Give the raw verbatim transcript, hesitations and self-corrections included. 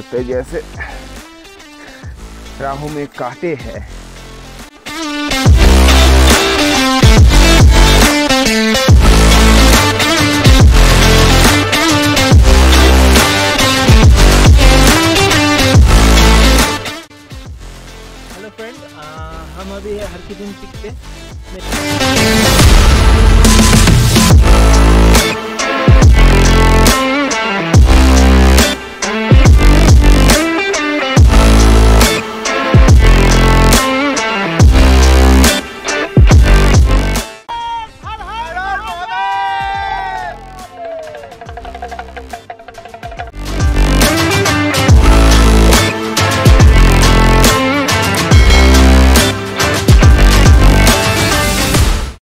लगता है जैसे राहों में कांटे हैं। हेलो फ्रेंड, हम अभी है हरकी दिन पिक पे।